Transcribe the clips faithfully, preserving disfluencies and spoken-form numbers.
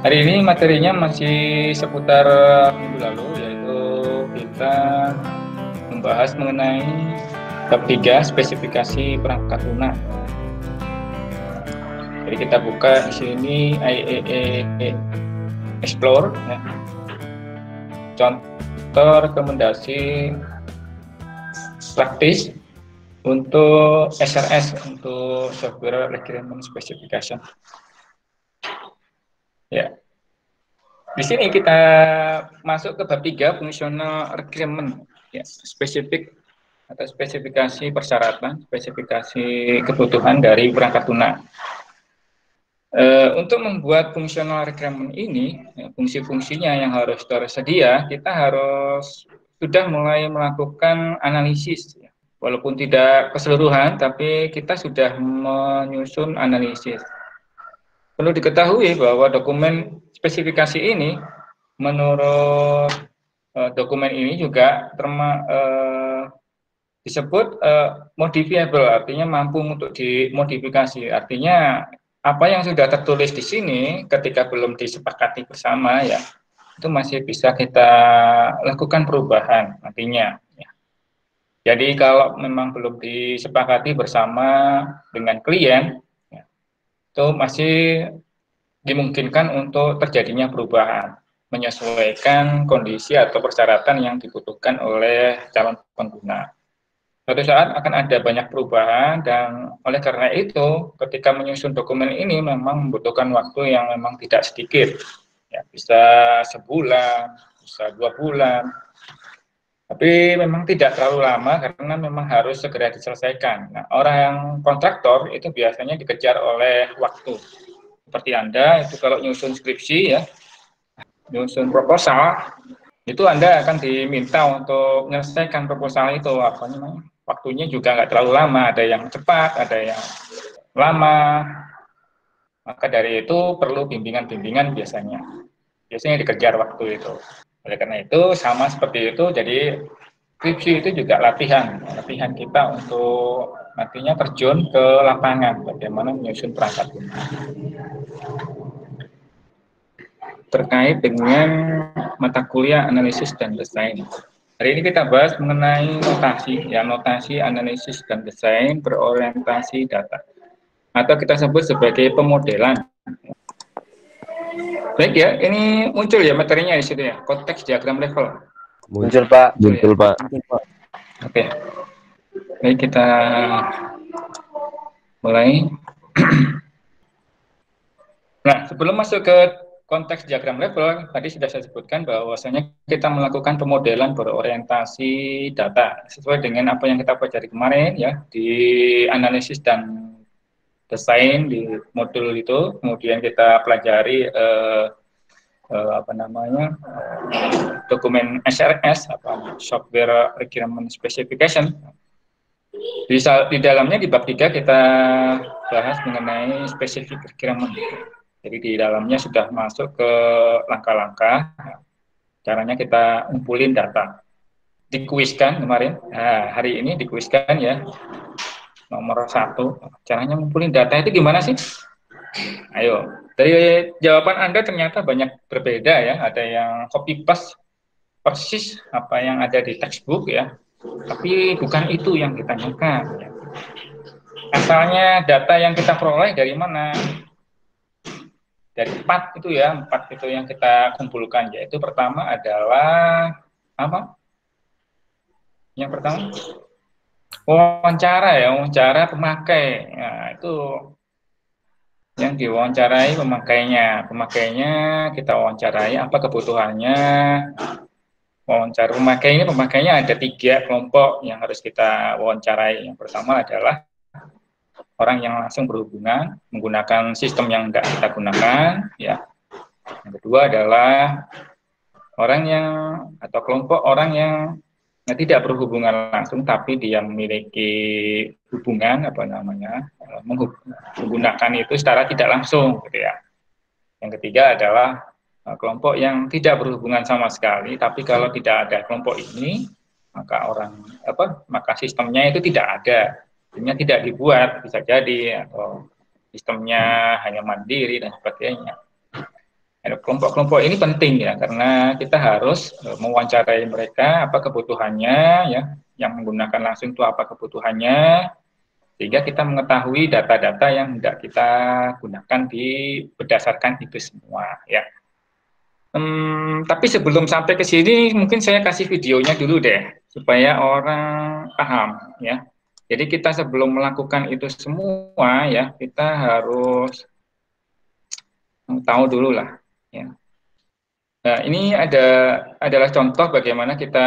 Hari ini materinya masih seputar minggu lalu, yaitu kita membahas mengenai bab tiga spesifikasi perangkat lunak. Jadi kita buka di sini I E E Explore, ya. Contoh rekomendasi praktis untuk S R S, untuk Software Requirement Specification. Ya. Di sini kita masuk ke bab tiga, Functional Requirement, ya, spesifik atau spesifikasi persyaratan, spesifikasi kebutuhan dari perangkat lunak. E, untuk membuat functional requirement ini, ya, fungsi-fungsinya yang harus tersedia, kita harus sudah mulai melakukan analisis, ya. Walaupun tidak keseluruhan, tapi kita sudah menyusun analisis. Perlu diketahui bahwa dokumen spesifikasi ini, menurut uh, dokumen ini juga terma, uh, disebut uh, modifiable, artinya mampu untuk dimodifikasi. Artinya apa yang sudah tertulis di sini ketika belum disepakati bersama, ya, itu masih bisa kita lakukan perubahan nantinya, ya. Jadi kalau memang belum disepakati bersama dengan klien, ya, itu masih dimungkinkan untuk terjadinya perubahan, menyesuaikan kondisi atau persyaratan yang dibutuhkan oleh calon pengguna. Suatu saat akan ada banyak perubahan, dan oleh karena itu ketika menyusun dokumen ini memang membutuhkan waktu yang memang tidak sedikit, ya, bisa sebulan, bisa dua bulan, tapi memang tidak terlalu lama karena memang harus segera diselesaikan. Nah, orang yang kontraktor itu biasanya dikejar oleh waktu. Seperti Anda itu kalau nyusun skripsi, ya, nyusun proposal, itu Anda akan diminta untuk menyelesaikan proposal itu, apa namanya, waktunya juga nggak terlalu lama, ada yang cepat, ada yang lama. Maka dari itu perlu bimbingan-bimbingan biasanya. Biasanya dikejar waktu itu. Oleh karena itu sama seperti itu, jadi skripsi itu juga latihan, latihan kita untuk nantinya terjun ke lapangan, bagaimana menyusun perangkat lunak. Terkait dengan mata kuliah analisis dan desain. Hari ini kita bahas mengenai notasi, ya, notasi analisis dan desain berorientasi data, atau kita sebut sebagai pemodelan. Baik, ya, ini muncul ya materinya di situ, ya, konteks diagram level. Muncul, Pak. Muncul, muncul ya? Pak. Oke. Baik, kita mulai. Nah, sebelum masuk ke konteks diagram level, tadi sudah saya sebutkan bahwasanya kita melakukan pemodelan berorientasi data sesuai dengan apa yang kita pelajari kemarin, ya, di analisis dan desain di modul itu. Kemudian kita pelajari eh, eh, apa namanya eh, dokumen S R S, apa Software Requirement Specification. Di, di dalamnya di bab tiga kita bahas mengenai specific requirement. Jadi di dalamnya sudah masuk ke langkah-langkah caranya kita ngumpulin data. Dikuiskan kemarin, nah, hari ini dikuiskan, ya, nomor satu, caranya ngumpulin data itu gimana sih? Ayo, dari jawaban Anda ternyata banyak berbeda, ya. Ada yang copy paste persis apa yang ada di textbook, ya, tapi bukan itu yang ditanyakan, ya. Asalnya data yang kita peroleh dari mana? Dari empat itu, ya, empat itu yang kita kumpulkan, yaitu pertama adalah apa? Yang pertama wawancara, ya, wawancara pemakai. Nah, itu yang diwawancarai pemakainya. Pemakainya kita wawancarai apa kebutuhannya. Wawancara pemakai ini, pemakainya ada tiga kelompok yang harus kita wawancarai. Yang pertama adalah orang yang langsung berhubungan menggunakan sistem yang tidak kita gunakan, ya. Yang kedua adalah orang yang atau kelompok orang yang tidak berhubungan langsung tapi dia memiliki hubungan apa namanya menggunakan itu secara tidak langsung, gitu, ya. Yang ketiga adalah kelompok yang tidak berhubungan sama sekali, tapi kalau tidak ada kelompok ini maka orang apa maka sistemnya itu tidak ada. Sistemnya tidak dibuat, bisa jadi, atau sistemnya hanya mandiri dan sebagainya. Kelompok-kelompok ini penting ya, karena kita harus mewawancarai mereka apa kebutuhannya ya, yang menggunakan langsung itu apa kebutuhannya, sehingga kita mengetahui data-data yang tidak kita gunakan di berdasarkan itu semua ya. Hmm, tapi sebelum sampai ke sini mungkin saya kasih videonya dulu deh supaya orang paham ya. Jadi kita sebelum melakukan itu semua ya, kita harus tahu dulu lah ya. Nah, ini ada adalah contoh bagaimana kita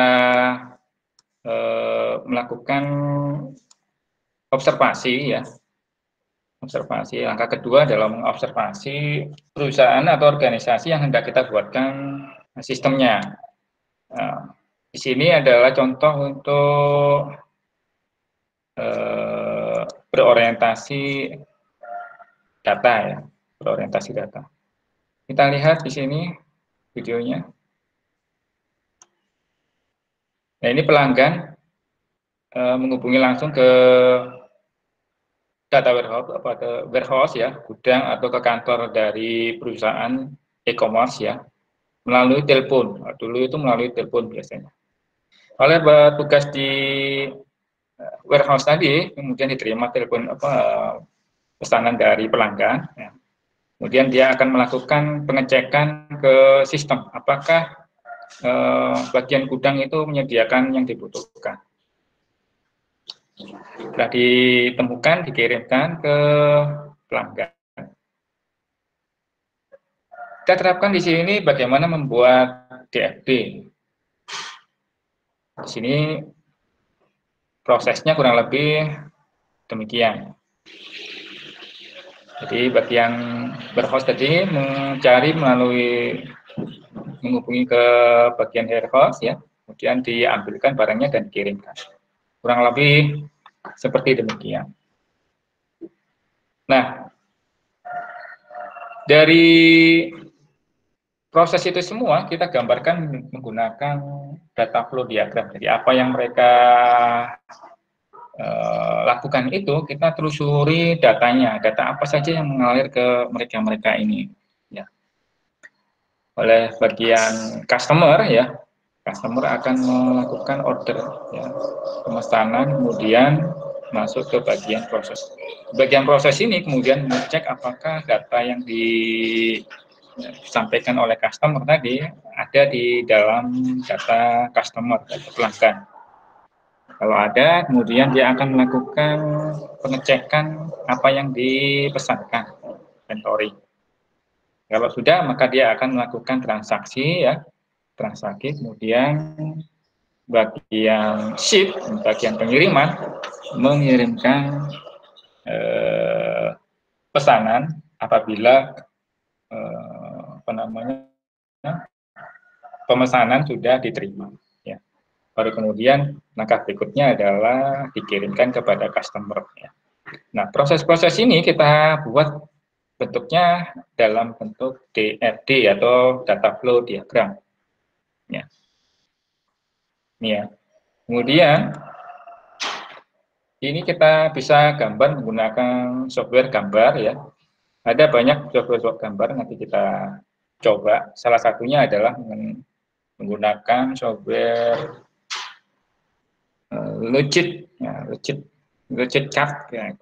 eh, melakukan observasi ya. Observasi. Langkah kedua dalam observasi perusahaan atau organisasi yang hendak kita buatkan sistemnya. Nah, di sini adalah contoh untuk eh, berorientasi data ya, berorientasi data. Kita lihat di sini videonya. Nah, ini pelanggan eh, menghubungi langsung ke data warehouse, apa ke warehouse ya, gudang atau ke kantor dari perusahaan e-commerce ya, melalui telepon. Nah, dulu itu melalui telepon biasanya. Oleh tugas di warehouse tadi, kemudian diterima telepon apa pesanan dari pelanggan. Ya. Kemudian dia akan melakukan pengecekan ke sistem, apakah eh, bagian gudang itu menyediakan yang dibutuhkan. Setelah ditemukan, dikirimkan ke pelanggan. Kita terapkan di sini bagaimana membuat D F D. Di sini prosesnya kurang lebih demikian. Jadi bagian warehouse tadi mencari melalui menghubungi ke bagian warehouse ya, kemudian diambilkan barangnya dan dikirimkan. Kurang lebih seperti demikian. Nah, dari proses itu semua kita gambarkan menggunakan data flow diagram. Jadi apa yang mereka eh, lakukan itu kita telusuri datanya, data apa saja yang mengalir ke mereka-mereka ini. Ya. Oleh bagian customer ya, customer akan melakukan order ya, pemesanan, kemudian masuk ke bagian proses. Bagian proses ini kemudian mengecek apakah data yang disampaikan oleh customer tadi ada di dalam data customer atau pelanggan. Kalau ada, kemudian dia akan melakukan pengecekan apa yang dipesankan, inventory. Kalau sudah, maka dia akan melakukan transaksi ya, transaksi, kemudian bagian ship, bagian pengiriman, mengirimkan eh, pesanan apabila eh, apa namanya pemesanan sudah diterima. Ya. Baru kemudian langkah berikutnya adalah dikirimkan kepada customer. Ya. Nah, proses-proses ini kita buat bentuknya dalam bentuk D F D atau data flow diagram. Ya. Ya. Kemudian ini kita bisa gambar menggunakan software gambar ya. Ada banyak software gambar nanti kita coba. Salah satunya adalah menggunakan software uh, Logit, ya, Logit, Logit Chart ya.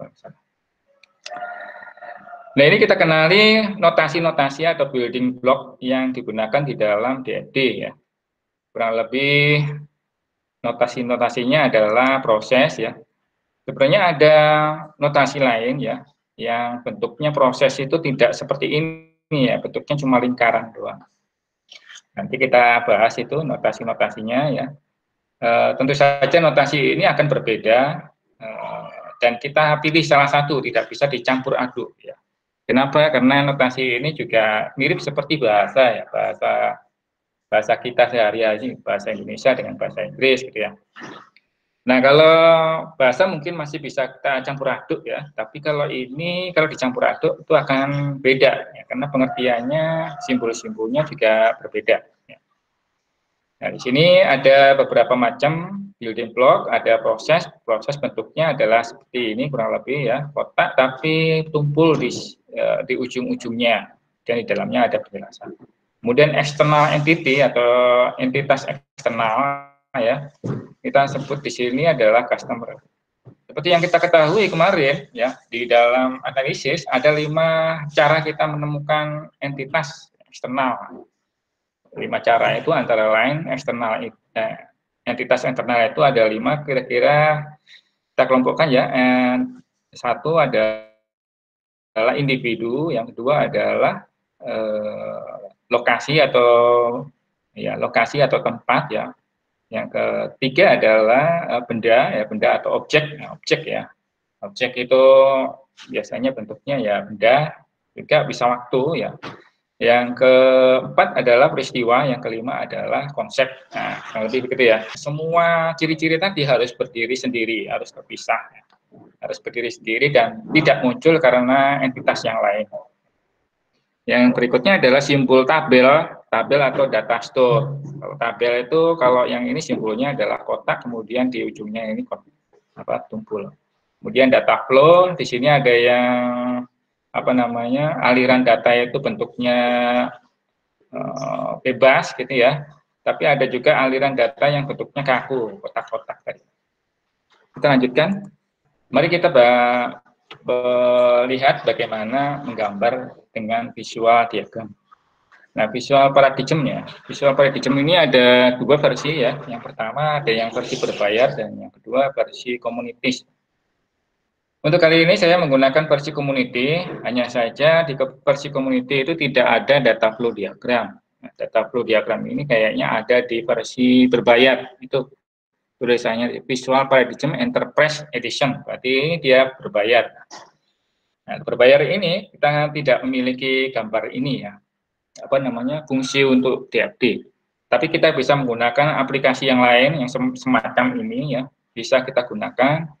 Nah, ini kita kenali notasi-notasi atau building block yang digunakan di dalam D F D ya. Kurang lebih notasi-notasinya adalah proses ya. Sebenarnya ada notasi lain ya, yang bentuknya proses itu tidak seperti ini ya, bentuknya cuma lingkaran doang. Nanti kita bahas itu notasi-notasinya ya. E, tentu saja notasi ini akan berbeda e, dan kita pilih salah satu, tidak bisa dicampur aduk ya. Kenapa? Karena notasi ini juga mirip seperti bahasa ya, bahasa bahasa kita sehari-hari, bahasa Indonesia dengan bahasa Inggris gitu ya. Nah, kalau bahasa mungkin masih bisa kita campur aduk ya, tapi kalau ini kalau dicampur aduk itu akan beda ya, karena pengertiannya, simbol-simbolnya juga berbeda. Ya. Nah, di sini ada beberapa macam building block, ada proses, proses bentuknya adalah seperti ini kurang lebih ya, kotak tapi tumpul di di ujung-ujungnya dan di dalamnya ada penjelasan. Kemudian external entity atau entitas eksternal ya, kita sebut di sini adalah customer. Seperti yang kita ketahui kemarin ya, di dalam analisis ada lima cara kita menemukan entitas eksternal. Lima cara itu antara lain eksternal eh, entitas eksternal itu ada lima, kira-kira kita kelompokkan ya. Eh, satu adalah individu, yang kedua adalah eh, lokasi atau ya lokasi atau tempat ya. Yang ketiga adalah uh, benda ya, benda atau objek, nah, objek ya. Objek itu biasanya bentuknya ya benda, juga bisa waktu ya. Yang keempat adalah peristiwa, yang kelima adalah konsep. Nah, kurang lebih begitu ya. Semua ciri-ciri tadi harus berdiri sendiri, harus terpisah, ya. Harus berdiri sendiri dan tidak muncul karena entitas yang lain. Yang berikutnya adalah simbol tabel, tabel atau data store. Kalau tabel itu, kalau yang ini simbolnya adalah kotak, kemudian di ujungnya ini kotak, apa tumpul. Kemudian data flow, di sini ada yang apa namanya aliran data itu bentuknya uh, bebas gitu ya. Tapi ada juga aliran data yang bentuknya kaku, kotak-kotak tadi. Kita lanjutkan. Mari kita melihat bagaimana menggambar dengan visual diagram. Nah, visual paradigmnya, visual paradigm ini ada dua versi ya. Yang pertama ada yang versi berbayar dan yang kedua versi communities. Untuk kali ini saya menggunakan versi community, hanya saja di versi community itu tidak ada data flow diagram. Nah, data flow diagram ini kayaknya ada di versi berbayar, itu tulisannya Visual Paradigm Enterprise Edition, berarti ini dia berbayar. Nah, berbayar ini kita tidak memiliki gambar ini ya, apa namanya fungsi untuk D F D. Tapi kita bisa menggunakan aplikasi yang lain yang semacam ini ya, bisa kita gunakan.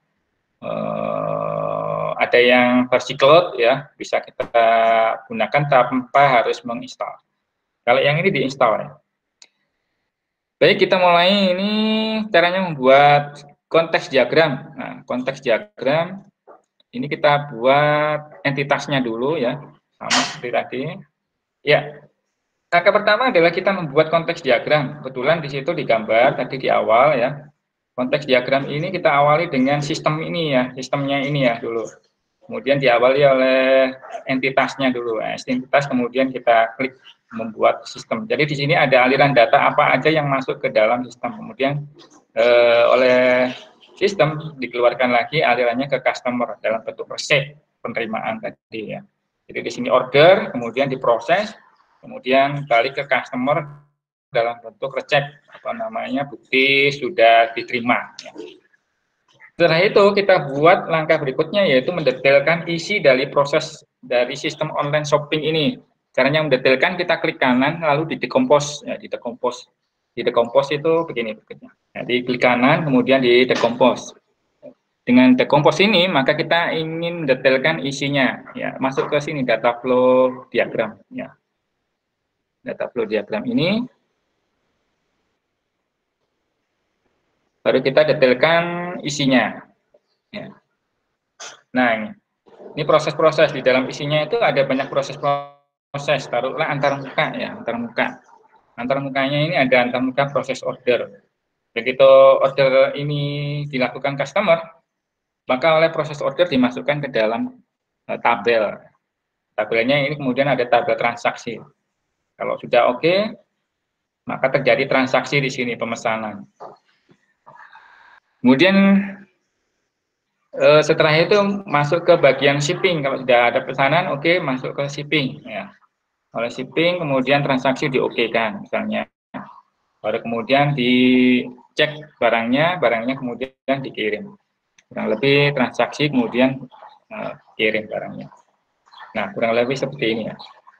Uh, ada yang versi cloud ya, bisa kita gunakan tanpa harus menginstal. Kalau yang ini diinstal ya. Baik, kita mulai. Ini caranya membuat konteks diagram. Nah, konteks diagram ini kita buat entitasnya dulu ya, sama seperti tadi. Ya, langkah pertama adalah kita membuat konteks diagram. Kebetulan di situ digambar tadi di awal ya. Konteks diagram ini kita awali dengan sistem ini ya, sistemnya ini ya dulu. Kemudian diawali oleh entitasnya dulu. Nah, entitas kemudian kita klik membuat sistem. Jadi di sini ada aliran data apa aja yang masuk ke dalam sistem. Kemudian eh, oleh sistem dikeluarkan lagi alirannya ke customer dalam bentuk resep penerimaan tadi ya. Jadi di sini order, kemudian diproses, kemudian balik ke customer dalam bentuk resep apa namanya bukti sudah diterima. Ya. Setelah itu kita buat langkah berikutnya yaitu mendetailkan isi dari proses dari sistem online shopping ini. Caranya mendetailkan, kita klik kanan lalu di decompose ya, di decompose. Di decompose itu begini berikutnya. Nah, di klik kanan kemudian di decompose. Dengan decompose ini maka kita ingin mendetailkan isinya ya, masuk ke sini data flow diagram ya. Data flow diagram ini baru kita detailkan isinya. Ya. Nah, ini, ini proses-proses di dalam isinya itu ada banyak proses-proses. Taruhlah antar muka ya, antar muka. Antar mukanya ini ada antar muka proses order. Begitu order ini dilakukan customer, maka oleh proses order dimasukkan ke dalam uh, tabel. Tabelnya ini kemudian ada tabel transaksi. Kalau sudah oke, okay, maka terjadi transaksi di sini pemesanan. Kemudian eh, setelah itu masuk ke bagian shipping. Kalau sudah ada pesanan, oke, okay, masuk ke shipping. Ya. Oleh shipping, kemudian transaksi di-oke-kan, misalnya. Baru kemudian dicek barangnya, barangnya kemudian dikirim. Kurang lebih transaksi kemudian eh, kirim barangnya. Nah, kurang lebih seperti ini ya.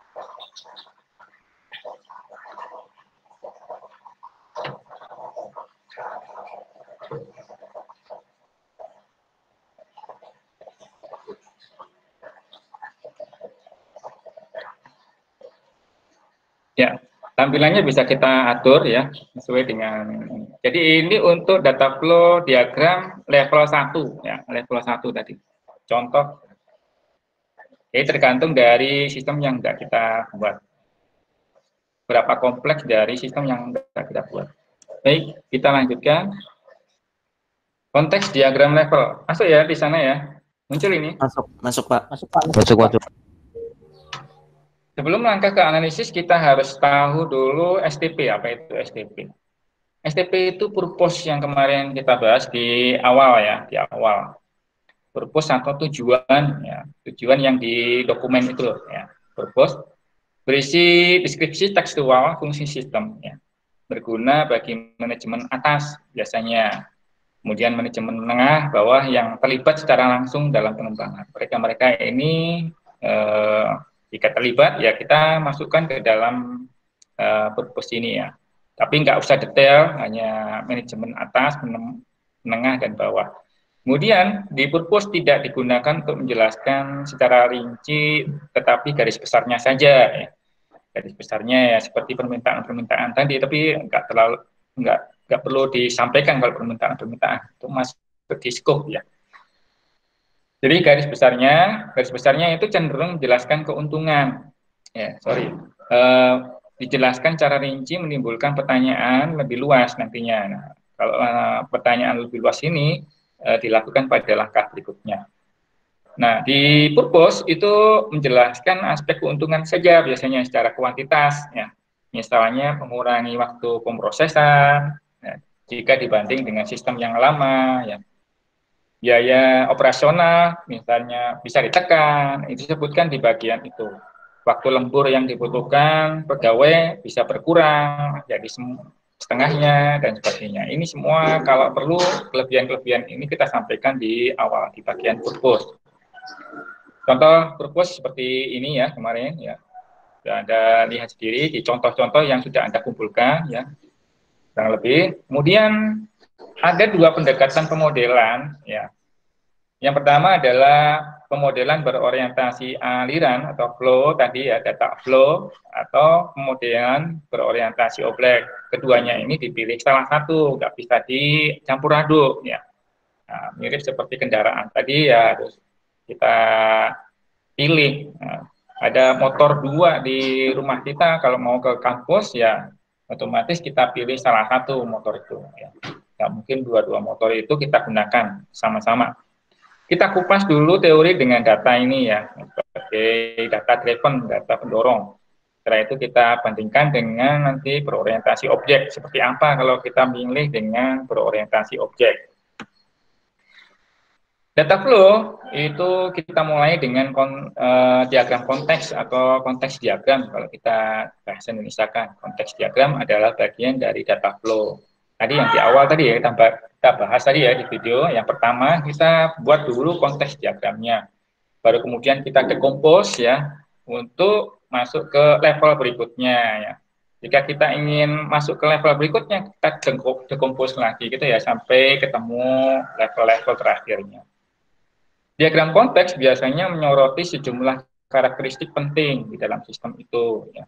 Ya, tampilannya bisa kita atur ya, sesuai dengan. Jadi ini untuk data flow diagram level satu ya, level satu tadi. Contoh. Jadi tergantung dari sistem yang tidak kita buat. berapa kompleks dari sistem yang kita buat. Baik, kita lanjutkan. Konteks diagram level. Masuk ya di sana ya. Muncul ini. Masuk, masuk Pak. Masuk Pak. Masuk, masuk. Sebelum langkah ke analisis, kita harus tahu dulu S T P. Apa itu S T P? S T P itu purpose yang kemarin kita bahas di awal ya, di awal. Purpose atau tujuan, ya, tujuan yang di dokumen itu ya. Purpose berisi deskripsi tekstual fungsi sistem, ya, berguna bagi manajemen atas biasanya. Kemudian manajemen menengah, bawah yang terlibat secara langsung dalam pengembangan. Mereka-mereka ini eh, jika terlibat, ya kita masukkan ke dalam eh, purpose ini ya. Tapi nggak usah detail, hanya manajemen atas, menengah, dan bawah. Kemudian di purpose tidak digunakan untuk menjelaskan secara rinci, tetapi garis besarnya saja. Ya. Garis besarnya ya seperti permintaan-permintaan tadi, tapi nggak terlalu nggak nggak perlu disampaikan kalau permintaan-permintaan itu masuk di scope ya. Jadi garis besarnya, garis besarnya itu cenderung menjelaskan keuntungan. Ya, sorry. Uh, dijelaskan cara rinci menimbulkan pertanyaan lebih luas nantinya. Nah, kalau uh, pertanyaan lebih luas ini uh, dilakukan pada langkah berikutnya. Nah, di purpose itu menjelaskan aspek keuntungan saja biasanya secara kuantitas, ya. Misalnya mengurangi waktu pemrosesan, ya, jika dibanding dengan sistem yang lama, ya. Biaya operasional misalnya bisa ditekan, itu disebutkan di bagian itu. Waktu lembur yang dibutuhkan pegawai bisa berkurang, jadi setengahnya dan sebagainya. Ini semua kalau perlu kelebihan-kelebihan ini kita sampaikan di awal di bagian purpose. Contoh purpose seperti ini ya kemarin ya. Sudah Anda lihat sendiri di contoh-contoh yang sudah Anda kumpulkan ya. Kurang lebih. Kemudian ada dua pendekatan pemodelan ya. Yang pertama adalah pemodelan berorientasi aliran atau flow tadi ya, data flow, atau pemodelan berorientasi objek. Keduanya ini dipilih salah satu, nggak bisa dicampur aduk ya. Nah, mirip seperti kendaraan tadi ya harus kita pilih. Nah, ada motor dua di rumah kita, kalau mau ke kampus ya otomatis kita pilih salah satu motor itu. Ya. Nggak mungkin dua-dua motor itu kita gunakan sama-sama. Kita kupas dulu teori dengan data ini ya, sebagai data driven, data pendorong. Setelah itu kita bandingkan dengan nanti berorientasi objek. Seperti apa kalau kita milih dengan berorientasi objek. Data flow itu kita mulai dengan kon, uh, diagram konteks atau konteks diagram. Kalau kita bahasa Indonesia kan, konteks diagram adalah bagian dari data flow. Tadi yang di awal tadi ya, kita, kita bahas tadi ya di video. Yang pertama kita buat dulu konteks diagramnya. Baru kemudian kita decompose ya, untuk masuk ke level berikutnya ya. Jika kita ingin masuk ke level berikutnya, kita decompose lagi gitu ya, sampai ketemu level-level terakhirnya. Diagram konteks biasanya menyoroti sejumlah karakteristik penting di dalam sistem itu. Ya.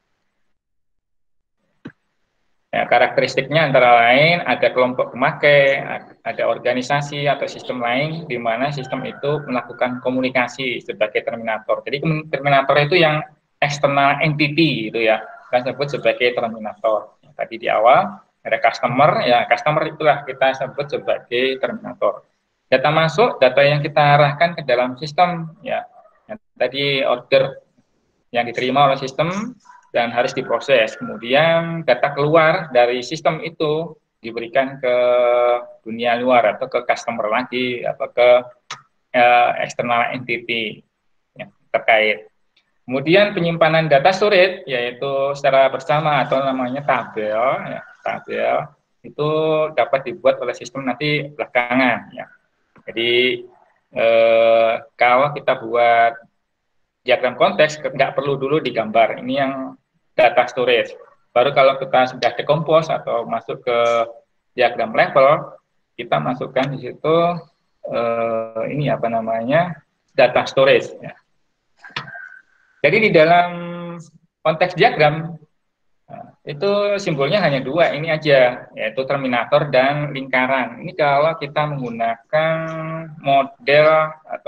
Ya, karakteristiknya antara lain ada kelompok pemakai, ada organisasi atau sistem lain di mana sistem itu melakukan komunikasi sebagai terminator. Jadi terminator itu yang external entity itu ya, kita sebut sebagai terminator. Ya, tadi di awal ada customer, ya customer itulah kita sebut sebagai terminator. Data masuk, data yang kita arahkan ke dalam sistem, ya yang tadi order yang diterima oleh sistem dan harus diproses. Kemudian data keluar dari sistem itu diberikan ke dunia luar atau ke customer lagi atau ke uh, external entity ya, terkait. Kemudian penyimpanan data storage yaitu secara bersama atau namanya tabel, ya, tabel itu dapat dibuat oleh sistem nanti belakangan. Ya. Jadi eh, kalau kita buat diagram konteks nggak perlu dulu digambar. Ini yang data storage. Baru kalau kita sudah decompose atau masuk ke diagram level, kita masukkan di situ eh, ini apa namanya data storage. Ya. Jadi di dalam konteks diagram nah, itu simbolnya hanya dua ini aja, yaitu terminator dan lingkaran. Ini kalau kita menggunakan model atau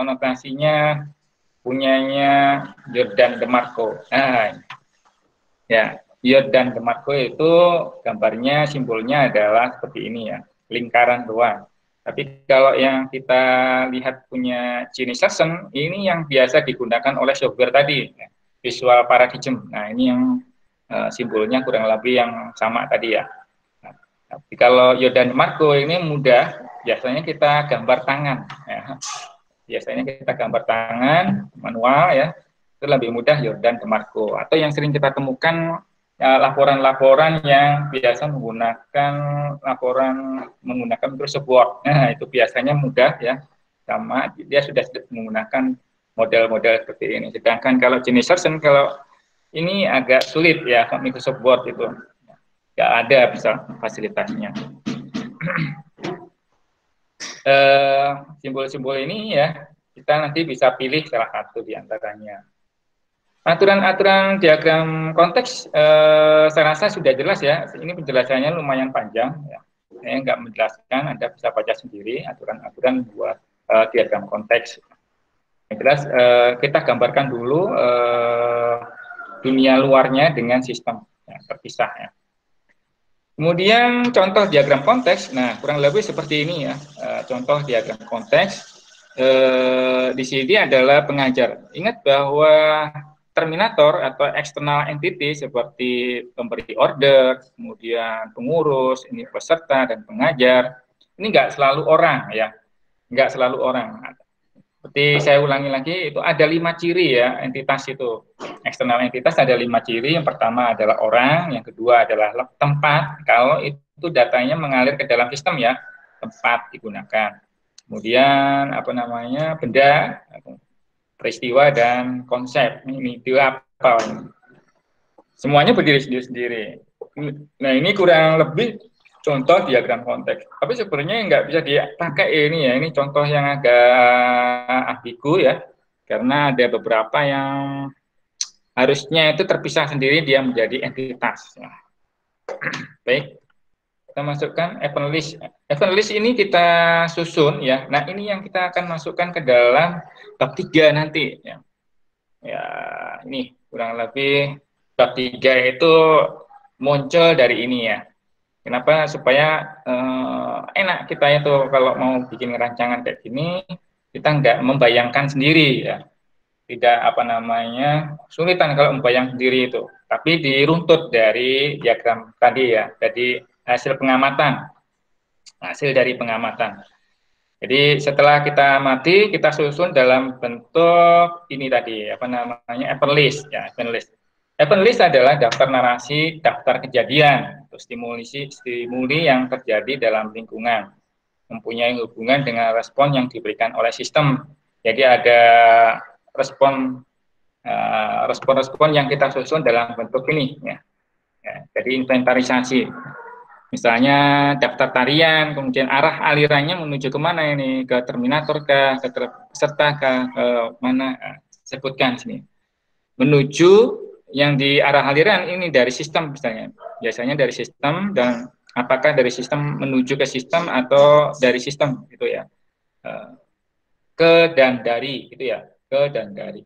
notasinya punyanya Jordan DeMarco. Nah, ya, Iod dan Demarco itu gambarnya, simbolnya adalah seperti ini ya, lingkaran doang. Tapi kalau yang kita lihat punya Gene Sharson, ini yang biasa digunakan oleh software tadi, ya, visual paradigm. Nah, ini yang uh, simbolnya kurang lebih yang sama tadi ya. Nah, tapi kalau Iod dan Demarco ini mudah, biasanya kita gambar tangan. Ya. Biasanya kita gambar tangan, manual ya, itu lebih mudah Iod dan Demarco. Atau yang sering kita temukan laporan-laporan yang biasa menggunakan laporan menggunakan Microsoft Word. Nah, itu biasanya mudah ya, sama dia sudah menggunakan model-model seperti ini. Sedangkan kalau Gene Sharson, kalau ini agak sulit ya, Microsoft Word itu nggak ada bisa fasilitasnya. Simbol-simbol uh, ini ya, kita nanti bisa pilih salah satu di antaranya. Aturan-aturan diagram konteks eh, saya rasa sudah jelas ya. Ini penjelasannya lumayan panjang ya. Saya nggak menjelaskan, Anda bisa baca sendiri aturan-aturan buat eh, diagram konteks. Yang jelas eh, kita gambarkan dulu eh, dunia luarnya dengan sistem ya, terpisah ya. Kemudian contoh diagram konteks, nah kurang lebih seperti ini ya. Eh, contoh diagram konteks eh, di sini adalah pengajar. Ingat bahwa terminator atau external entity seperti pemberi order, kemudian pengurus, ini peserta dan pengajar, ini nggak selalu orang ya, nggak selalu orang. Seperti saya ulangi lagi, itu ada lima ciri ya entitas itu. Eksternal entitas ada lima ciri. Yang pertama adalah orang, yang kedua adalah tempat. Kalau itu datanya mengalir ke dalam sistem ya, tempat digunakan. Kemudian apa namanya benda, peristiwa dan konsep. Ini dua apa ini. Semuanya berdiri sendiri-sendiri. Nah, ini kurang lebih contoh diagram konteks. Tapi sebenarnya nggak bisa dipakai ini ya. Ini contoh yang agak ambigu ya. Karena ada beberapa yang harusnya itu terpisah sendiri, dia menjadi entitas. Nah, baik. Kita masukkan event list. Event list ini kita susun ya. Nah, ini yang kita akan masukkan ke dalam bab tiga nanti ya. Ya, ini kurang lebih bab tiga itu muncul dari ini ya. Kenapa? Supaya eh, enak kita itu kalau mau bikin rancangan kayak gini, kita nggak membayangkan sendiri ya. Tidak apa namanya, sulitan kalau membayang sendiri itu. Tapi diruntut dari diagram tadi ya. Jadi hasil pengamatan, hasil dari pengamatan. Jadi setelah kita amati, kita susun dalam bentuk ini tadi, apa namanya, event list ya, event list. Event list adalah daftar narasi, daftar kejadian, atau stimuli stimuli yang terjadi dalam lingkungan, mempunyai hubungan dengan respon yang diberikan oleh sistem. Jadi ada respon respon-respon uh, yang kita susun dalam bentuk ini ya. Ya, jadi inventarisasi. Misalnya daftar tarian, kemudian arah alirannya menuju kemana ini, ke terminator kah, ke peserta kah, ke mana, nah, sebutkan sini. Menuju yang di arah aliran ini dari sistem misalnya, biasanya dari sistem, dan apakah dari sistem menuju ke sistem atau dari sistem gitu ya, ke dan dari gitu ya, ke dan dari.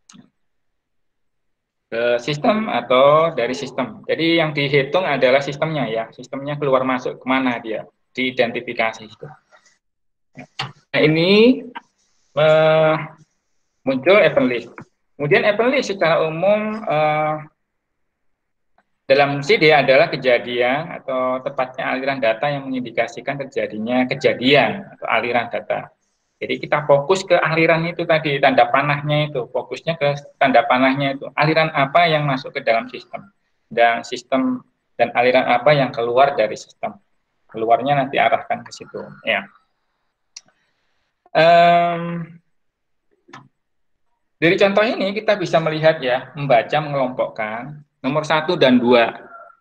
Ke sistem atau dari sistem. Jadi yang dihitung adalah sistemnya ya, sistemnya keluar masuk kemana dia, diidentifikasi. Nah, ini uh, muncul event list. Kemudian event list secara umum uh, dalam C D adalah kejadian atau tepatnya aliran data yang mengindikasikan terjadinya kejadian atau aliran data. Jadi kita fokus ke aliran itu tadi, tanda panahnya itu, fokusnya ke tanda panahnya itu, aliran apa yang masuk ke dalam sistem, dan sistem dan aliran apa yang keluar dari sistem. Keluarnya nanti arahkan ke situ. Ya. Um, dari contoh ini kita bisa melihat ya, membaca, mengelompokkan nomor satu dan dua,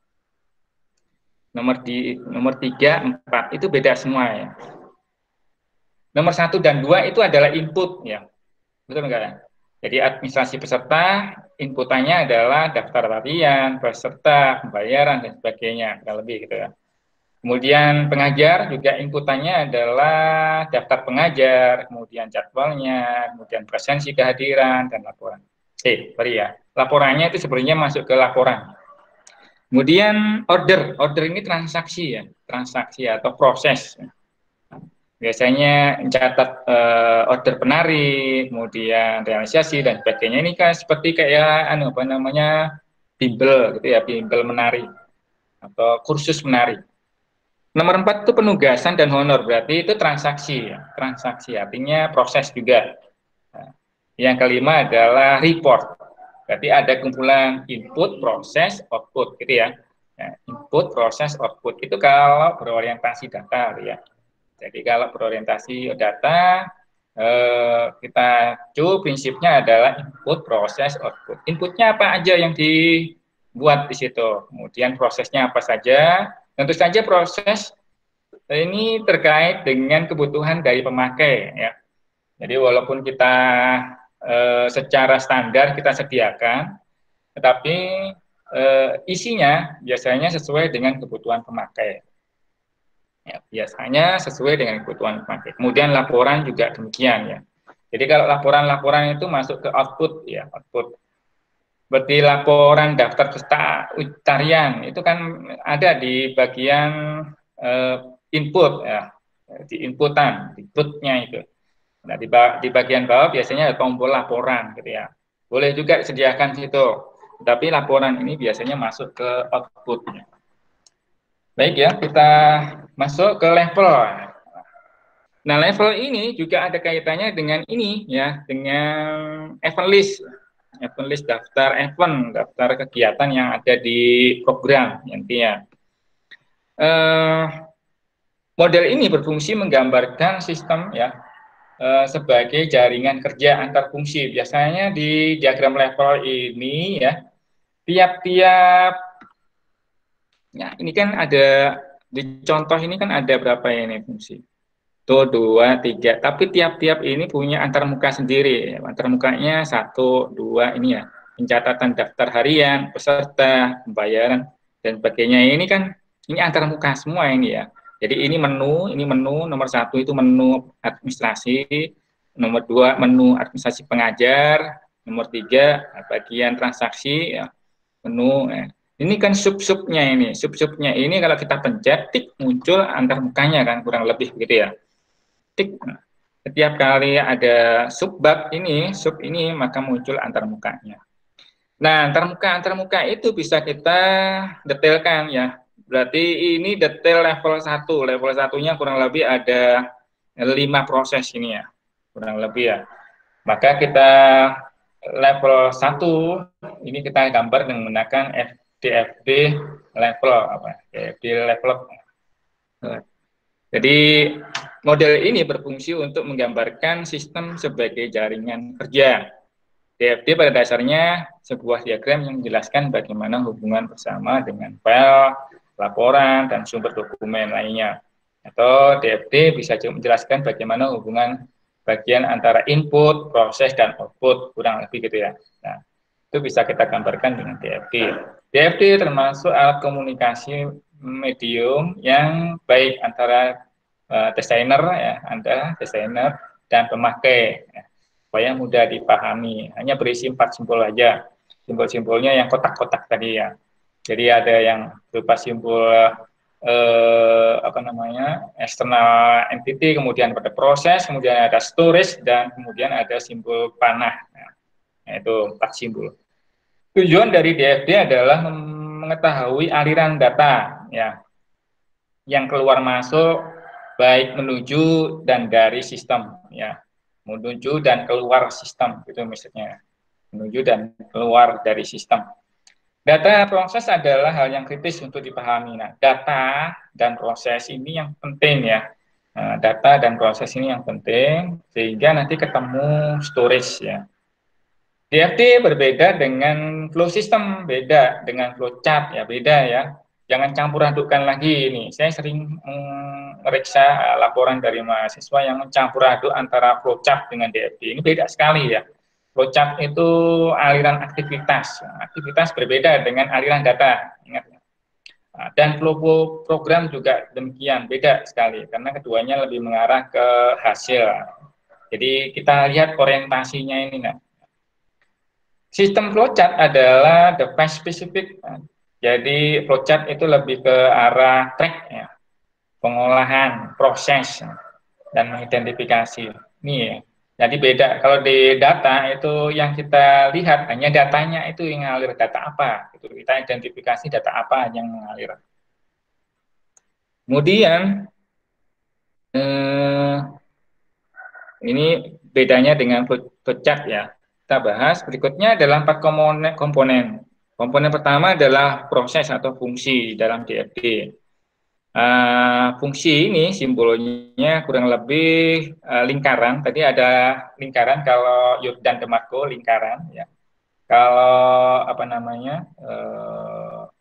nomor di nomor tiga, empat itu beda semua ya. Nomor satu dan dua itu adalah input ya, betul enggak ya? Jadi administrasi peserta, inputannya adalah daftar tarian, peserta, pembayaran dan sebagainya, kurang lebih gitu ya. Kemudian pengajar juga inputannya adalah daftar pengajar, kemudian jadwalnya, kemudian presensi kehadiran dan laporan. Eh, sorry ya, laporannya itu sebenarnya masuk ke laporan. Kemudian order, order ini transaksi ya, transaksi atau proses. Biasanya mencatat uh, order penari, kemudian realisasi dan sebagainya. Ini kan seperti kayak anu apa namanya bimbel gitu ya, bimbel menari atau kursus menari. Nomor empat itu penugasan dan honor, berarti itu transaksi ya, transaksi artinya proses juga. Nah, yang kelima adalah report, berarti ada kumpulan input, proses, output gitu ya. Nah, input, proses, output itu kalau berorientasi data ya. Jadi kalau berorientasi data, eh, kita cu prinsipnya adalah input, proses, output. Inputnya apa aja yang dibuat di situ, kemudian prosesnya apa saja. Tentu saja proses ini terkait dengan kebutuhan dari pemakai ya. Jadi walaupun kita eh, secara standar kita sediakan, tetapi eh, isinya biasanya sesuai dengan kebutuhan pemakai. Ya, biasanya sesuai dengan kebutuhan pemakai. Kemudian laporan juga demikian ya. Jadi kalau laporan-laporan itu masuk ke output ya, output. Berarti laporan daftar peserta tarian itu kan ada di bagian eh, input ya, di inputan, inputnya itu. Nah, di, di bagian bawah biasanya ada tombol laporan gitu ya. Boleh juga disediakan situ. Tapi laporan ini biasanya masuk ke outputnya. Baik ya, kita masuk ke level. Nah, level ini juga ada kaitannya dengan ini ya, dengan event list. Event list daftar event, daftar kegiatan yang ada di program nantinya. Eh, model ini berfungsi menggambarkan sistem ya eh, sebagai jaringan kerja antar fungsi. Biasanya di diagram level ini ya, tiap-tiap ya ini kan ada di contoh ini kan ada berapa ini fungsi? Tuh dua, tiga. Tapi tiap-tiap ini punya antarmuka sendiri. Antarmukanya satu, dua ini ya. Pencatatan daftar harian, peserta, pembayaran dan sebagainya. Ini kan ini antarmuka semua ini ya. Jadi ini menu, ini menu nomor satu itu menu administrasi, nomor dua menu administrasi pengajar, nomor tiga bagian transaksi ya, menu. Ya. Ini kan sub-subnya ini, sub-subnya ini kalau kita pencet tik muncul antarmukanya kan kurang lebih begitu ya. Tik. Setiap kali ada subbab ini, sub ini maka muncul antarmukanya. Nah, antarmuka antarmuka itu bisa kita detailkan ya. Berarti ini detail level satu. Level satunya kurang lebih ada lima proses ini ya. Kurang lebih ya. Maka kita level satu ini kita gambar dengan menggunakan D F D level apa? D F D level. Jadi model ini berfungsi untuk menggambarkan sistem sebagai jaringan kerja. D F D pada dasarnya sebuah diagram yang menjelaskan bagaimana hubungan bersama dengan file, laporan, dan sumber dokumen lainnya. Atau D F D bisa juga menjelaskan bagaimana hubungan bagian antara input, proses, dan output, kurang lebih gitu ya. Nah, itu bisa kita gambarkan dengan D F D. D F D termasuk alat komunikasi medium yang baik antara uh, desainer, ya, Anda, desainer, dan pemakai. Ya, supaya mudah dipahami. Hanya berisi empat simbol aja. Simbol-simbolnya yang kotak-kotak tadi ya. Jadi ada yang berupa simbol eh, apa namanya external entity, kemudian pada proses, kemudian ada storage, dan kemudian ada simbol panah. Nah, itu empat simbol. Tujuan dari D F D adalah mengetahui aliran data ya yang keluar masuk baik menuju dan dari sistem ya. Menuju dan keluar sistem itu maksudnya, menuju dan keluar dari sistem. Data proses adalah hal yang kritis untuk dipahami. Nah, data dan proses ini yang penting ya. Nah, data dan proses ini yang penting sehingga nanti ketemu storage ya. D F D berbeda dengan flow system, beda dengan flow chart ya, beda ya. Jangan campur adukkan lagi ini. Saya sering meriksa laporan dari mahasiswa yang mencampur aduk antara flowchart dengan D F D. Ini beda sekali ya. Flowchart itu aliran aktivitas. Aktivitas berbeda dengan aliran data. Ingat ya. Dan flow program juga demikian, beda sekali karena keduanya lebih mengarah ke hasil. Jadi kita lihat orientasinya ini. Nah. Sistem flowchart adalah device specific Jadi flowchart itu lebih ke arah track ya, pengolahan, proses dan mengidentifikasi. Ini ya. Jadi beda kalau di data itu yang kita lihat hanya datanya itu yang ngalir data apa, itu kita identifikasi data apa yang mengalir. Kemudian eh, ini bedanya dengan flowchart ya. Kita bahas berikutnya adalah empat komponen. Komponen, komponen pertama adalah proses atau fungsi dalam D F D. Uh, fungsi ini simbolnya kurang lebih uh, lingkaran. Tadi ada lingkaran kalau Jordan DeMarco lingkaran ya. Kalau apa namanya uh,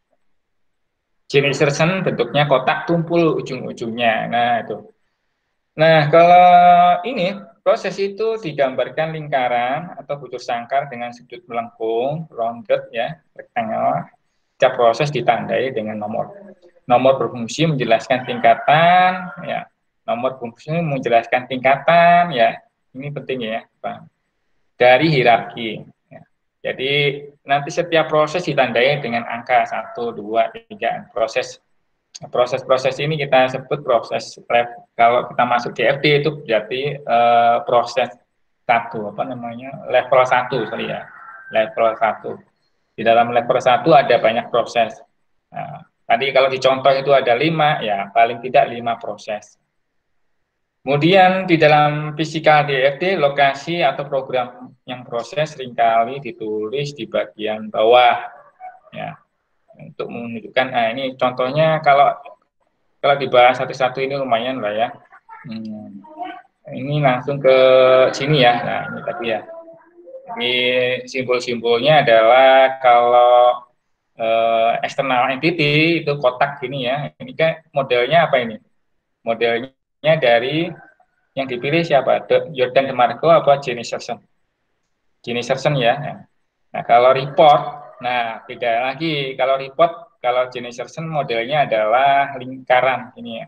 Gene Serson bentuknya kotak tumpul ujung-ujungnya. Nah itu. Nah kalau ini proses itu digambarkan lingkaran atau butir sangkar dengan sudut melengkung, rounded ya, rectangle. Setiap proses ditandai dengan nomor. Nomor berfungsi menjelaskan tingkatan, ya. Nomor berfungsi menjelaskan tingkatan, ya. Ini penting ya, Pak. Dari hierarki. Ya. Jadi nanti setiap proses ditandai dengan angka satu, dua, tiga. Proses proses-proses ini kita sebut proses. Kalau kita masuk D F D itu berarti eh, proses satu, apa namanya level satu, sorry ya, level satu. Di dalam level satu ada banyak proses. Nah, tadi kalau dicontoh itu ada lima, ya paling tidak lima proses. Kemudian di dalam fisika D F D, lokasi atau program yang proses seringkali ditulis di bagian bawah, ya, untuk menunjukkan. Nah ini contohnya kalau kalau dibahas satu-satu ini lumayan lah ya. Hmm, ini langsung ke sini ya. Nah ini tadi ya. Ini simbol-simbolnya adalah kalau Uh, external entity itu kotak gini ya. Ini kan modelnya apa ini? Modelnya dari yang dipilih siapa? De, Jordan DeMarco apa Gene Serson? Gene Serson ya. Nah kalau report, nah beda lagi. Kalau report, kalau Gene Serson modelnya adalah lingkaran ini ya.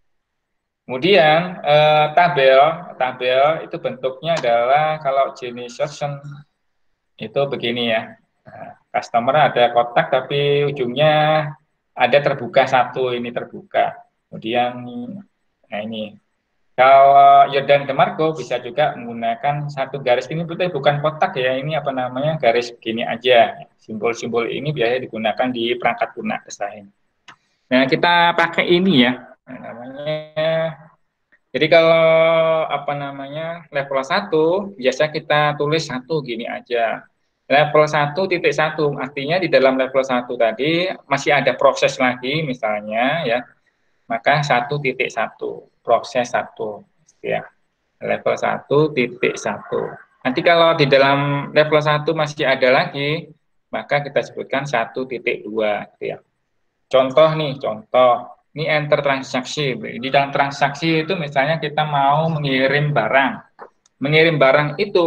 Kemudian eh, tabel, tabel itu bentuknya adalah kalau Gene Serson itu begini ya. Nah, customer ada kotak tapi ujungnya ada terbuka satu, ini terbuka. Kemudian nah ini kalau Jordan DeMarco bisa juga menggunakan satu garis ini, betul bukan kotak ya, ini apa namanya garis begini aja. Simbol-simbol ini biasanya digunakan di perangkat lunak desain. Nah kita pakai ini ya, nah, namanya. Jadi kalau apa namanya level satu biasa kita tulis satu gini aja. Level satu titik satu artinya di dalam level satu tadi masih ada proses lagi misalnya ya, maka satu titik satu proses satu ya, level satu titik satu. Nanti kalau di dalam level satu masih ada lagi, maka kita sebutkan satu titik dua ya. Contoh nih, contoh ini enter transaksi. Di dalam transaksi itu misalnya kita mau mengirim barang, mengirim barang itu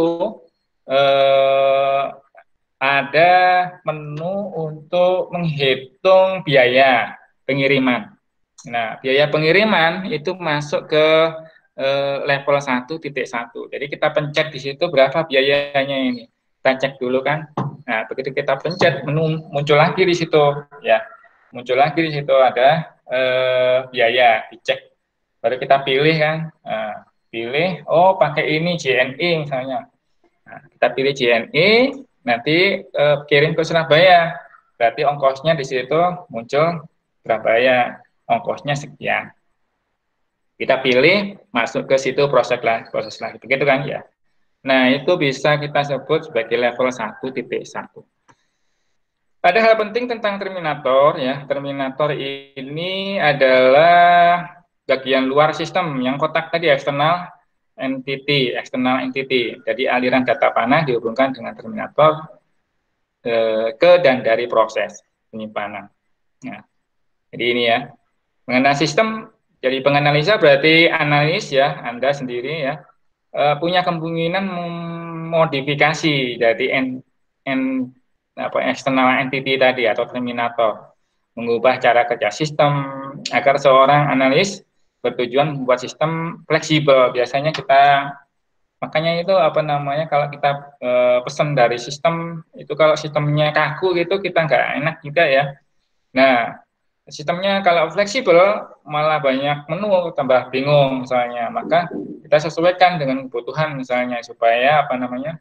eh, ada menu untuk menghitung biaya pengiriman. Nah, biaya pengiriman itu masuk ke eh, level satu titik satu. Jadi kita pencet di situ berapa biayanya ini. Kita cek dulu kan. Nah, begitu kita pencet menu muncul lagi di situ ya. Muncul lagi di situ ada eh, biaya, dicek. Baru kita pilih kan. Nah, pilih oh pakai ini J N E misalnya. Nah, kita pilih J N E, nanti eh, kirim ke Surabaya, berarti ongkosnya di situ muncul Surabaya, ongkosnya sekian. Kita pilih, masuk ke situ proses lagi, proses lagi, begitu kan ya. Nah itu bisa kita sebut sebagai level satu titik satu. Ada hal penting tentang terminator ya. Terminator ini adalah bagian luar sistem yang kotak tadi eksternal entity, external entity. Jadi aliran data panah dihubungkan dengan terminator eh, ke dan dari proses penyimpanan. Nah, jadi ini ya. Mengenai sistem, jadi penganalisa berarti analis ya, Anda sendiri ya, eh, punya kemungkinan modifikasi dari en, en, apa, external entity tadi atau terminator, mengubah cara kerja sistem agar seorang analis bertujuan membuat sistem fleksibel. Biasanya kita Makanya itu apa namanya kalau kita e, pesan dari sistem itu kalau sistemnya kaku gitu kita nggak enak juga ya. Nah, sistemnya kalau fleksibel malah banyak menu tambah bingung misalnya. Maka kita sesuaikan dengan kebutuhan misalnya supaya apa namanya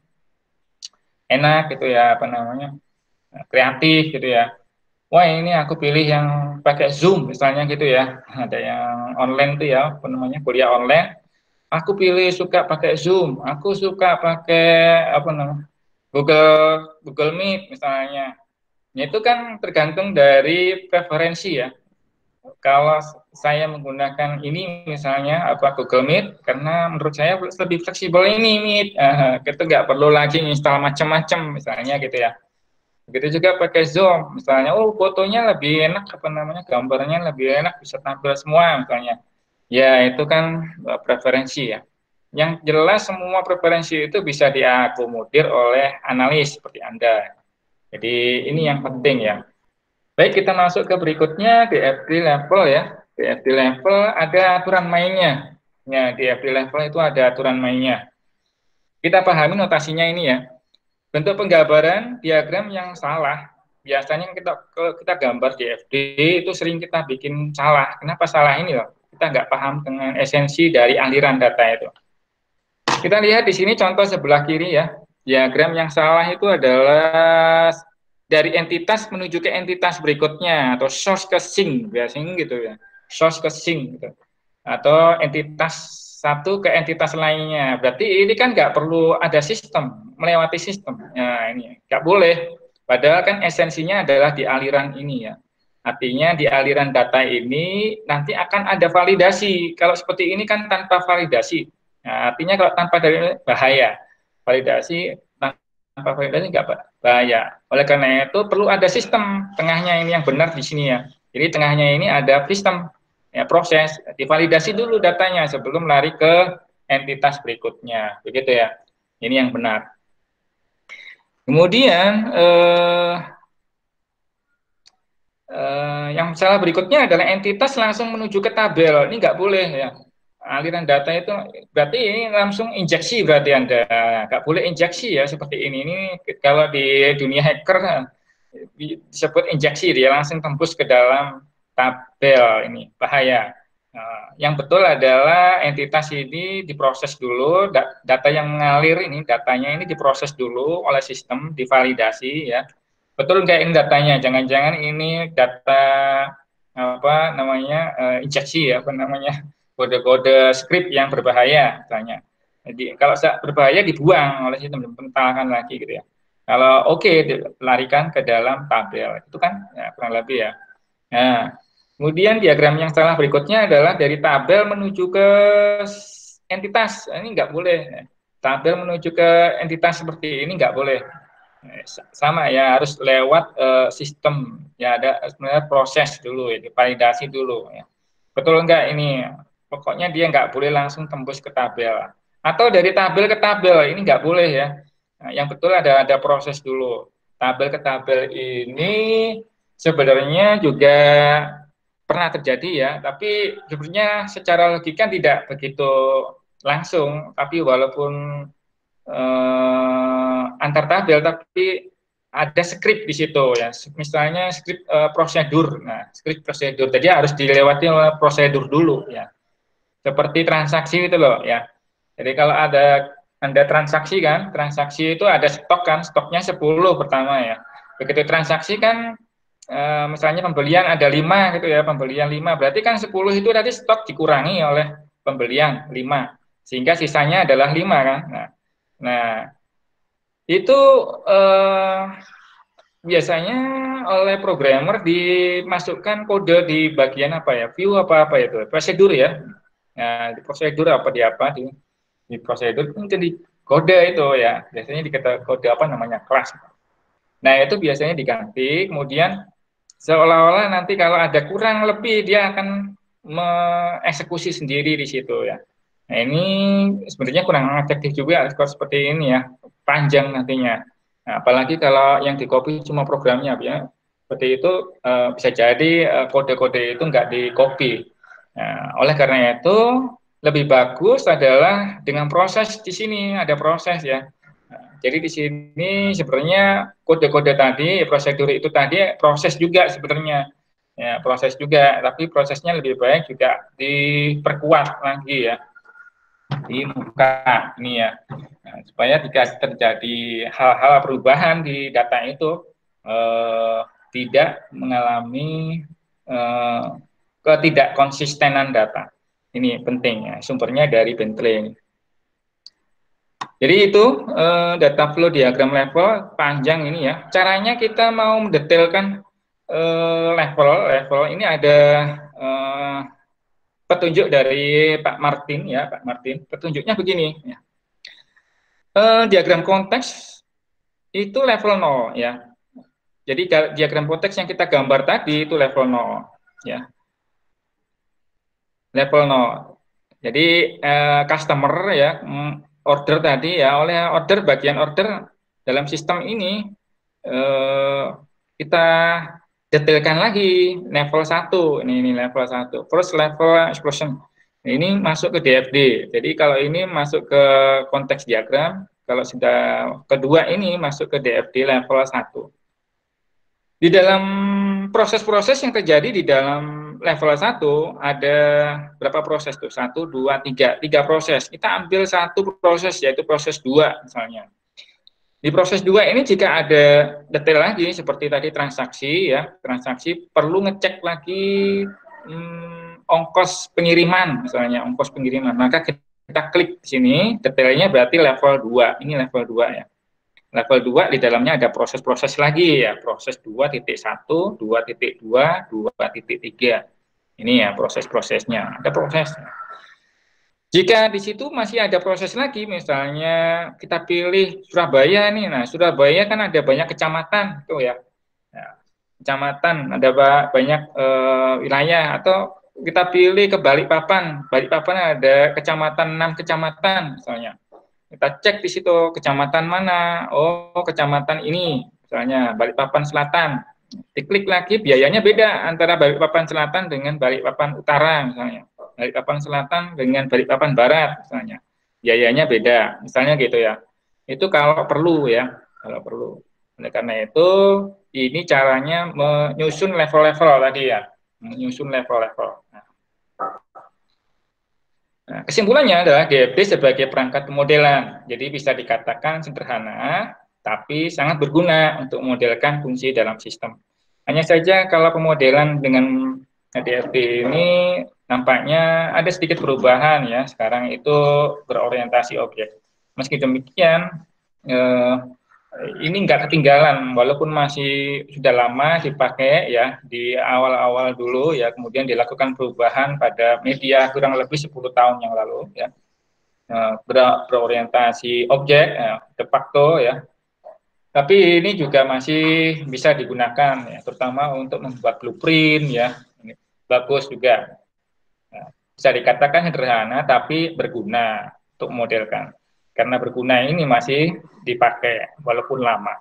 enak gitu ya apa namanya kreatif gitu ya. Wah ini aku pilih yang pakai Zoom misalnya gitu ya. Ada yang online tuh ya apa namanya kuliah online. Aku pilih suka pakai Zoom. Aku suka pakai apa namanya Google Google Meet misalnya. Ya, itu kan tergantung dari preferensi ya. Kalau saya menggunakan ini misalnya apa Google Meet karena menurut saya lebih fleksibel ini Meet. Uh, kita nggak perlu lagi install macam-macam misalnya gitu ya. Begitu juga pakai Zoom, misalnya, oh fotonya lebih enak, apa namanya, gambarnya lebih enak, bisa tampil semua, misalnya. Ya, itu kan uh, preferensi ya. Yang jelas semua preferensi itu bisa diakomodir oleh analis seperti Anda. Jadi ini yang penting ya. Baik, kita masuk ke berikutnya, di F D level ya. Di F D level ada aturan mainnya. Ya, di F D level itu ada aturan mainnya. Kita pahami notasinya ini ya. Bentuk penggambaran diagram yang salah, biasanya kita kita gambar di F D itu sering kita bikin salah. Kenapa salah ini loh? Kita nggak paham dengan esensi dari aliran data itu. Kita lihat di sini contoh sebelah kiri ya. Diagram yang salah itu adalah dari entitas menuju ke entitas berikutnya atau source ke sink biasanya gitu ya. Source ke sink gitu. Atau entitas satu ke entitas lainnya. Berarti ini kan nggak perlu ada sistem, melewati sistem. Nah, ini nggak boleh. Padahal kan esensinya adalah di aliran ini ya. Artinya di aliran data ini nanti akan ada validasi. Kalau seperti ini kan tanpa validasi. Nah, artinya kalau tanpa dari bahaya. Validasi tanpa validasi nggak bahaya. Oleh karena itu perlu ada sistem. Tengahnya ini yang benar di sini ya. Jadi tengahnya ini ada sistem. Ya, proses divalidasi dulu datanya sebelum lari ke entitas berikutnya, begitu ya. Ini yang benar. Kemudian eh, eh, yang salah berikutnya adalah entitas langsung menuju ke tabel. Ini nggak boleh ya. Aliran data itu berarti ini langsung injeksi berarti Anda nggak boleh injeksi ya seperti ini. Ini kalau di dunia hacker disebut injeksi, dia langsung tembus ke dalam tabel, ini bahaya. Nah, yang betul adalah entitas ini diproses dulu, data yang mengalir ini, datanya ini diproses dulu oleh sistem, divalidasi ya. Betul nggak ini datanya? Jangan-jangan ini data apa namanya uh, injeksi ya, apa namanya kode-kode script yang berbahaya, misalnya. Jadi kalau berbahaya dibuang oleh sistem, dipentalkan lagi gitu ya. Kalau oke okay, dilarikan ke dalam tabel, itu kan ya, kurang lebih ya. Nah, kemudian diagram yang salah berikutnya adalah dari tabel menuju ke entitas. Ini nggak boleh. Tabel menuju ke entitas seperti ini nggak boleh. Sama ya, harus lewat uh, sistem. Ya ada sebenarnya proses dulu ya, validasi dulu ya. Betul nggak ini? Pokoknya dia nggak boleh langsung tembus ke tabel. Atau dari tabel ke tabel, ini nggak boleh ya. Nah, yang betul ada ada proses dulu. Tabel ke tabel ini sebenarnya juga pernah terjadi ya, tapi sebenarnya secara logika tidak begitu langsung, tapi walaupun eh, antar tabel, tapi ada skrip di situ ya, misalnya skrip eh, prosedur. Nah, skrip prosedur, jadi harus dilewati oleh prosedur dulu ya, seperti transaksi itu loh ya. Jadi kalau ada Anda transaksi kan, transaksi itu ada stok kan, stoknya sepuluh pertama ya. Begitu transaksi kan, e, misalnya pembelian ada lima gitu ya, pembelian lima, berarti kan sepuluh itu tadi stok dikurangi oleh pembelian lima, sehingga sisanya adalah lima kan. Nah, nah itu e, biasanya oleh programmer dimasukkan kode di bagian apa ya, view apa-apa itu, prosedur ya. Nah, di prosedur apa di apa, di di prosedur itu di kode itu ya, biasanya dikata kode apa namanya kelas. Nah itu biasanya diganti, kemudian seolah-olah nanti kalau ada kurang lebih dia akan mengeksekusi sendiri di situ ya. Nah ini sebenarnya kurang efektif juga kalau seperti ini ya, panjang nantinya. Nah, apalagi kalau yang di copy cuma programnya ya, seperti itu uh, bisa jadi kode-kode uh, itu nggak di copy. Nah, oleh karena itu lebih bagus adalah dengan proses di sini, ada proses ya. Nah, jadi di sini sebenarnya kode-kode tadi, prosedur itu tadi proses juga sebenarnya. Ya, proses juga, tapi prosesnya lebih baik juga diperkuat lagi ya di muka ini ya. Nah, supaya jika terjadi hal-hal perubahan di data itu eh, tidak mengalami eh, ketidakkonsistenan data. Ini penting ya, sumbernya dari Bentley. Jadi itu eh, data flow diagram level panjang ini ya. Caranya kita mau mendetailkan eh, level, level ini ada eh, petunjuk dari Pak Martin ya, Pak Martin. Petunjuknya begini ya. Eh, diagram konteks itu level nol ya. Jadi diagram konteks yang kita gambar tadi itu level nol ya. Level nol. Jadi eh, customer ya order tadi ya, oleh order bagian order dalam sistem ini eh, kita detailkan lagi level satu. Ini ini level satu. First level explosion. Ini masuk ke D F D. Jadi kalau ini masuk ke konteks diagram, kalau sudah kedua ini masuk ke D F D level satu. Di dalam proses-proses yang terjadi di dalam level satu ada berapa proses tuh? Satu, dua, tiga. Tiga proses. Kita ambil satu proses, yaitu proses dua misalnya. Di proses dua ini jika ada detail lagi, seperti tadi transaksi ya, transaksi perlu ngecek lagi hmm, ongkos pengiriman, misalnya ongkos pengiriman. Maka kita klik di sini, detailnya berarti level dua. Ini level dua ya. Level dua di dalamnya ada proses-proses lagi ya, proses dua titik satu, dua titik dua, dua titik tiga. Ini ya proses-prosesnya, ada proses. Jika di situ masih ada proses lagi, misalnya kita pilih Surabaya nih, nah Surabaya kan ada banyak kecamatan tuh ya, nah, kecamatan ada banyak e, wilayah, atau kita pilih ke Balikpapan, Balikpapan ada kecamatan enam kecamatan misalnya. Kita cek di situ kecamatan mana, oh kecamatan ini, misalnya Balikpapan Selatan. Diklik lagi, biayanya beda antara Balikpapan Selatan dengan Balikpapan Utara misalnya. Balikpapan Selatan dengan Balikpapan Barat misalnya. Biayanya beda, misalnya gitu ya. Itu kalau perlu ya, kalau perlu. Oleh karena itu, ini caranya menyusun level-level tadi ya, menyusun level-level. Nah, Nah, kesimpulannya adalah D F D sebagai perangkat pemodelan. Jadi bisa dikatakan sederhana, tapi sangat berguna untuk memodelkan fungsi dalam sistem. Hanya saja kalau pemodelan dengan D F D ini nampaknya ada sedikit perubahan ya. Sekarang itu berorientasi objek. Meski demikian, eh, ini nggak ketinggalan, walaupun masih sudah lama dipakai ya di awal-awal dulu ya, kemudian dilakukan perubahan pada media kurang lebih sepuluh tahun yang lalu ya, ber berorientasi objek ya, de facto ya, tapi ini juga masih bisa digunakan ya, terutama untuk membuat blueprint ya, ini bagus juga, nah, bisa dikatakan sederhana tapi berguna untuk modelkan. Karena berguna ini masih dipakai walaupun lama.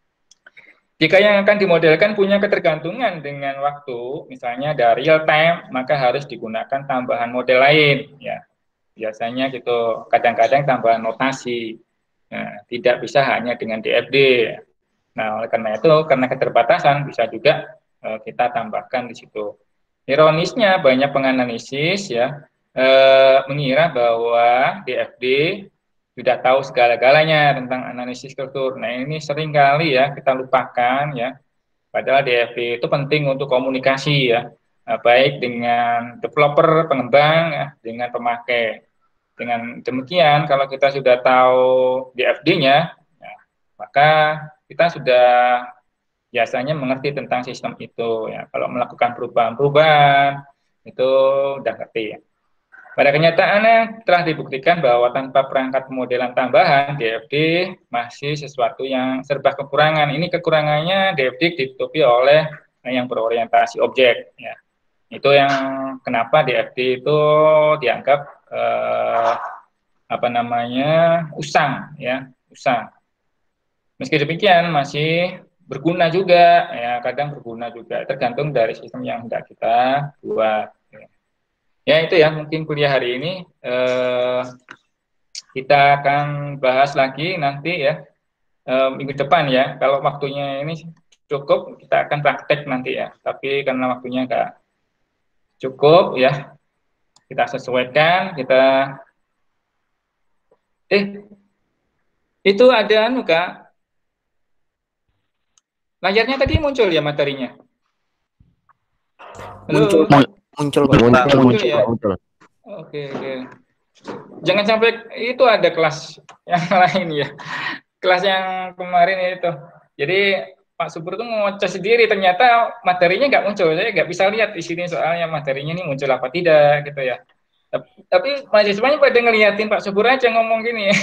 Jika yang akan dimodelkan punya ketergantungan dengan waktu, misalnya dari real time, maka harus digunakan tambahan model lain. Ya, biasanya gitu. Kadang-kadang tambahan notasi. Nah, tidak bisa hanya dengan D F D. Nah, oleh karena itu, karena keterbatasan, bisa juga uh, kita tambahkan di situ. Ironisnya, banyak penganalisis ya uh, mengira bahwa D F D sudah tahu segala-galanya tentang analisis struktur. Nah, ini sering kali ya kita lupakan ya. Padahal D F D itu penting untuk komunikasi ya, baik dengan developer, pengembang, ya, dengan pemakai. Dengan demikian, kalau kita sudah tahu D F D-nya, ya, maka kita sudah biasanya mengerti tentang sistem itu. Ya. Kalau melakukan perubahan-perubahan, itu udah ngerti ya. Pada kenyataannya telah dibuktikan bahwa tanpa perangkat pemodelan tambahan, D F D masih sesuatu yang serba kekurangan. Ini kekurangannya D F D ditutupi oleh yang berorientasi objek. Ya. Itu yang kenapa D F D itu dianggap eh, apa namanya usang, ya usang. Meski demikian masih berguna juga, ya kadang berguna juga, tergantung dari sistem yang hendak kita buat. Ya. Ya itu ya mungkin kuliah hari ini eh, kita akan bahas lagi nanti ya eh, minggu depan ya. Kalau waktunya ini cukup kita akan praktek nanti ya. Tapi karena waktunya nggak cukup ya kita sesuaikan kita eh itu ada anu Kak, layarnya tadi muncul ya materinya. Muncul, Halo. muncul, Muncul, Muncul, muncul, ya. muncul. Oke, oke. Jangan sampai itu ada kelas yang lain ya. Kelas yang kemarin itu. Jadi Pak Subur tuh ngoceh sendiri, ternyata materinya nggak muncul. Saya nggak bisa lihat di sini soalnya materinya ini muncul apa tidak gitu ya. Tapi, tapi mahasiswanya pada ngeliatin Pak Subur aja ngomong gini ya.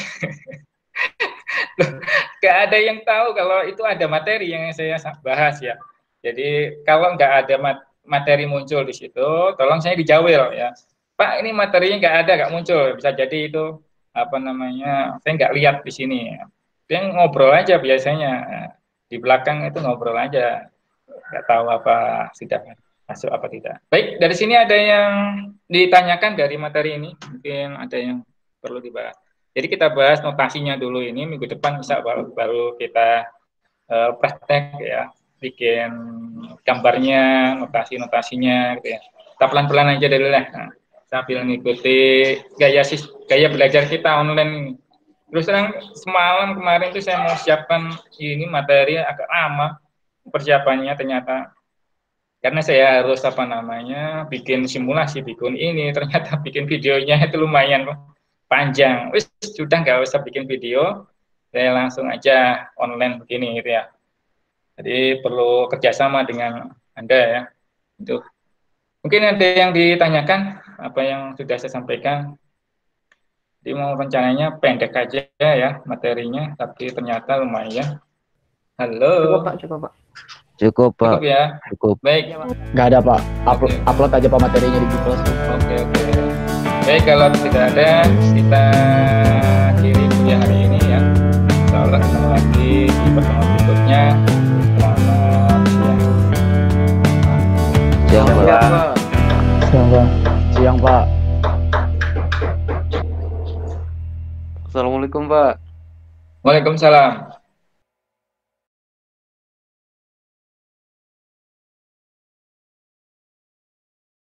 Nggak ada yang tahu kalau itu ada materi yang saya bahas ya. Jadi kalau nggak ada materi muncul di situ, tolong saya dijawil ya. Pak, ini materinya nggak ada, nggak muncul. Bisa jadi itu apa namanya? Saya nggak lihat di sini. Dia ngobrol aja biasanya di belakang itu ngobrol aja, nggak tahu apa sudah masuk apa tidak. Baik, dari sini ada yang ditanyakan dari materi ini, mungkin ada yang perlu dibahas. Jadi kita bahas notasinya dulu ini, minggu depan bisa baru, baru kita uh, praktek ya, bikin gambarnya, notasi-notasinya gitu ya. Kita pelan-pelan aja dulu lah, nah, sambil mengikuti gaya gaya belajar kita online ini. Terus terang semalam kemarin tuh saya mau siapkan ini materi agak lama persiapannya ternyata karena saya harus apa namanya bikin simulasi, bikin ini ternyata bikin videonya itu lumayan panjang. Wis sudah nggak usah bikin video, saya langsung aja online begini gitu ya. Jadi perlu kerjasama dengan Anda ya. Itu mungkin ada yang ditanyakan apa yang sudah saya sampaikan. Jadi mau rencananya pendek aja ya materinya, tapi ternyata lumayan. Halo. Cukup Pak, cukup Pak. Cukup Pak. Cukup ya. Cukup. Baik. Nggak ada Pak. Upload, Oke. upload aja Pak materinya di Google. Oke oke. Baik, kalau tidak ada kita akhiri kuliah hari ini ya. Insya Allah ketemu lagi di pertemuan berikutnya. Selamat siang. Siang Pak. Siang Pak. Siang Pak. Assalamualaikum Pak. Waalaikumsalam.